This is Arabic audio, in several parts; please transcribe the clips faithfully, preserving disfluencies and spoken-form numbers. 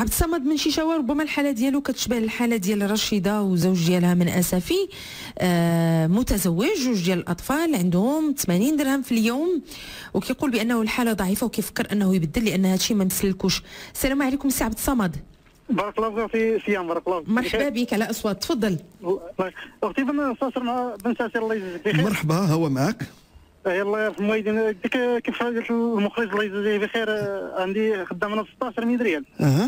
عبد الصمد من شيشاوه ربما الحاله ديالو كتشبه الحاله ديال رشيده وزوج ديالها من اسفي، آه متزوج، جوج ديال الاطفال، عندهم ثمانين درهم في اليوم، وكيقول بانه الحاله ضعيفه وكيفكر انه يبدل لان هذا الشيء ما مسلكوش. السلام عليكم سي عبد الصمد. بارك الله في سيام، بارك الله. مرحبا بك على اصوات، تفضل. اختي بن صاصر مع بن ساسر الله يجزيك بخير. مرحبا، هو معك. يلا في المويدين كيف قالت المخرج الله يجزيه بخير، عندي خدام انا ب ستة عشر مية ريال. اها.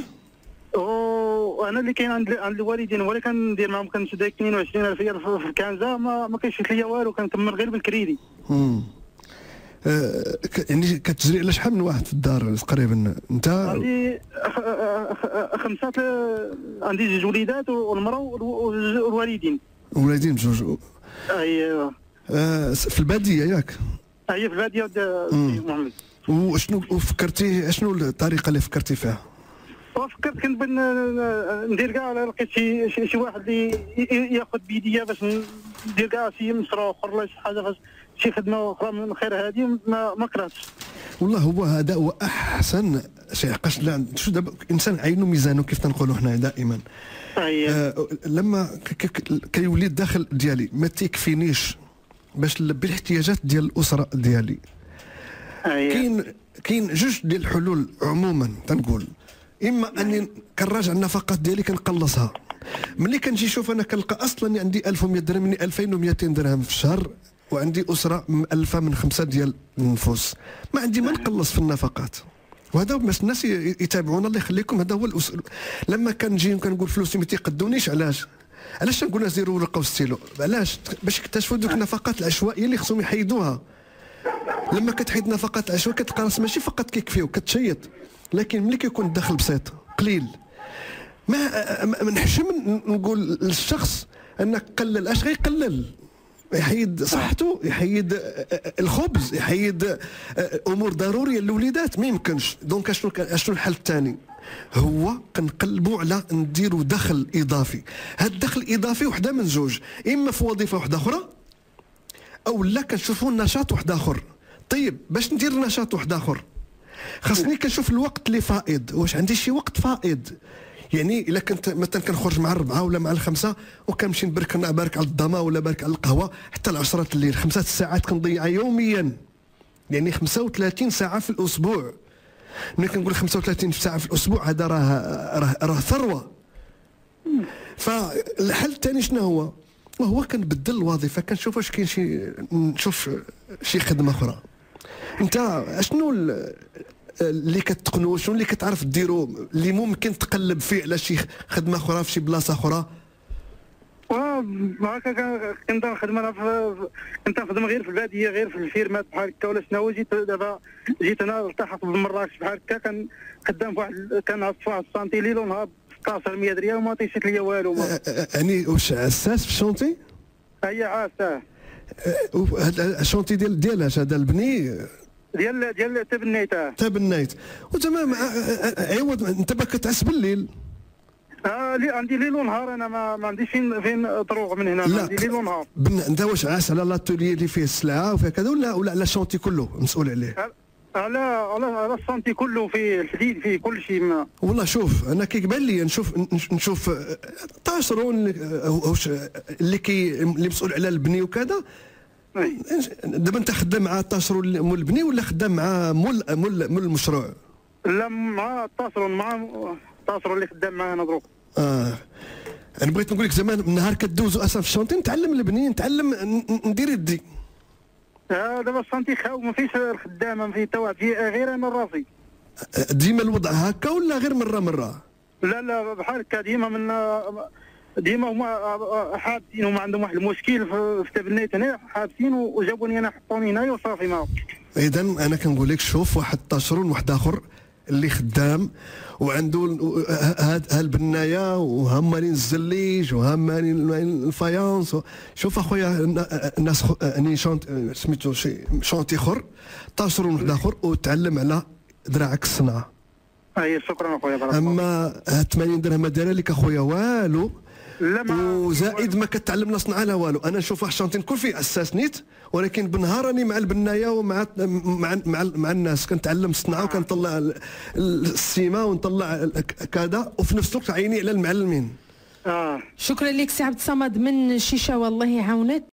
وانا اللي كاين عند عند الوالدين هو اللي كندير معاهم، كنشد اثنين وعشرين ألف ريال في الكنزه، ما ما كيشفت ليا والو، كنكمل غير بالكريدي. امم أه يعني كتجري على شحال من واحد في الدار تقريبا انت؟ عندي خمسه، عندي جوج وليدات والمراه والوالدين. والوالدين بجوج. ايوا. أه في الباديه ياك؟ اي في الباديه محمد. وشنو فكرتي، شنو الطريقه اللي فكرتي فيها؟ فكرت كنت ندير كاع، لقيت شي شي واحد اللي ياخذ بيديا باش ندير كاع شي مشروع اخر ولا شي حاجه، باش شي خدمه اخرى من خير هذه، ما ما كرهتش. والله هو هذا هو احسن شيء، عقاش شو دابا الانسان عينه ميزانه كيف تنقولوا حنا دائما. آه لما كيولي الدخل ديالي ما تيكفينيش باش نلبي الاحتياجات ديال الاسره ديالي. كاين كاين جوج ديال الحلول عموما تنقول، اما اني كنراجع النفقات ديالي كنقلصها. ملي كنجي نشوف انا كنلقى اصلا عندي ألف ومية درهم، مني ألفين ومئتين درهم في الشهر، وعندي اسره مؤلفه من خمسه ديال النفوس، ما عندي ما نقلص في النفقات. وهذا باش الناس يتابعونا الله يخليكم، هذا هو الأسر. لما كنجي كنقول فلوسي ما تيقدونيش، علاش؟ علاش نقول الناس ديروا ورقه وستيلو؟ علاش؟ باش يكتشفوا دوك النفقات العشوائيه اللي خصهم يحيدوها. لما كتحيد نفقات العشوائيه كتلقى راس ماشي فقط كيكفيو كتشيط، لكن ملي كيكون الدخل بسيط قليل، ما ما نحشم نقول للشخص انك قلل، اش غيقلل؟ يحيد صحته، يحيد الخبز، يحيد امور ضروريه للوليدات، ما يمكنش. دونك اشنو اشنو الحل الثاني؟ هو كنقلبوا على نديروا دخل اضافي. هذا الدخل الاضافي وحده من زوج، اما في وظيفه وحده اخرى، او لا كنشوفوا نشاط واحد اخر. طيب باش ندير نشاط واحد اخر خاصني كنشوف الوقت اللي فائض، واش عندي شي وقت فائض؟ يعني الا كنت مثلا كنخرج مع الربعه ولا مع الخمسه وكنمشي نبرك نبارك على الضما ولا بارك على القهوه حتى العشرة الليل، خمسة ساعات كنضيعها يوميا، يعني خمسة وثلاثين ساعه في الاسبوع. ملي كنقول خمسة وثلاثين ساعه في الاسبوع هذا راه راه راه ثروه. فالحل الثاني شنو هو؟ وهو كنبدل الوظيفه، كنشوف واش كاين شي، نشوف شي خدمه اخرى. انت اشنو اللي كتقنوا، شنو اللي كتعرف ديروا اللي ممكن تقلب فيه على شي خدمه اخرى في شي بلاصه اخرى؟ هكا كنت نخدم انا في، كنت نخدم غير في الباديه، غير في الفيرمات بحال هكا ولا شنو. جيت دابا جيت انا التحقت بمراكش بحال هكا، كان خدام في واحد، كنعس في واحد السانتي ليل ونهار ب ستة عشر مية ريال وما تيشيت ليا والو. يعني واش عساس في الشونتي؟ هي عاساه. هذا الشونتي ديال ديال اش هذا البني؟ ديال ديال تبنيت. اه تبنيت وتمام. عوض انت باك كتعس بالليل؟ اه لي عندي ليل ونهار، انا ما, ما عنديش فين فين طروق من هنا، عندي ليل ونهار. انت واش عاس على لاتولي اللي فيه السلعه وفيه كذا، ولا ولا على الشونتي كله مسؤول عليه؟ على على على الشونتي كله، فيه الحديد، فيه كل شيء. والله شوف انا كيبان لي نشوف نشوف طاشرون اللي كي اللي مسؤول على البني وكذا. دابا انت خدام مع الطاشرون مول البني ولا خدام مع مول مول مول المشروع؟ لا مع الطاشرون، مع الطاشرون اللي خدام معانا دروك. اه انا بغيت نقول لك زمان النهار كدوزو اصلا في الشونتي نتعلم البني، نتعلم ندير يدي. اه دابا الشونتي خاو، ما فيش الخدامه، ما فيه حتى واحد، غير انا راسي. ديما الوضع هكا ولا غير مره مره؟ لا لا بحال هكا ديما، من ديما هما حابسين، هما عندهم واحد المشكل في تبنيت هنا، حابسين وجابوني انا حطوني هنايا وصافي. ما اذا انا كنقول لك شوف واحد الطاشرون واحد اخر اللي خدام وعنده هاد هالبنايه وهمانين الزليج وهمانين الفايونس. شوف اخويا الناس اني شونت سميتو شي شونتي اخر، طاشرون واحد اخر وتعلم على ذراعك الصنعه. اي شكرا اخويا. اما ثمانين درهم دايره لك اخويا والو، وزائد ما كتعلم لا صنعه لا والو. انا نشوف واحد الشانتي نكون فيه اساس نيت، ولكن بالنهار راني مع البنايه ومع مع مع, مع الناس كنتعلم الصنعه وكنطلع السيمه ونطلع كذا، وفي نفس الوقت عيني على المعلمين. اه شكرا لك سي عبد الصمد من شيشه، والله يعاونك.